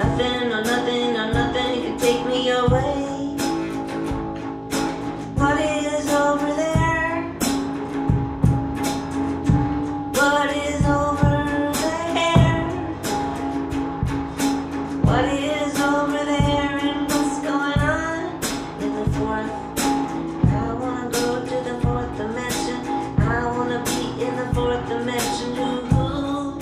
Nothing or nothing or nothing can take me away. What is over there? What is over there? What is over there and what's going on in the fourth? I wanna go to the fourth dimension. I wanna be in the fourth dimension. Ooh.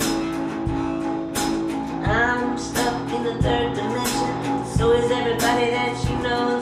I'm stuck in the third dimension. So is everybody that you know.